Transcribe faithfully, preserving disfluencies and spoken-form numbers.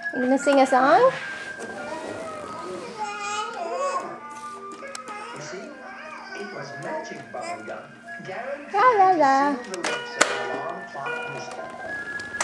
You gonna sing a song? You see, it was magic bubble gum. La la Guaranteed to la. seal the lips of an alarm clock mister.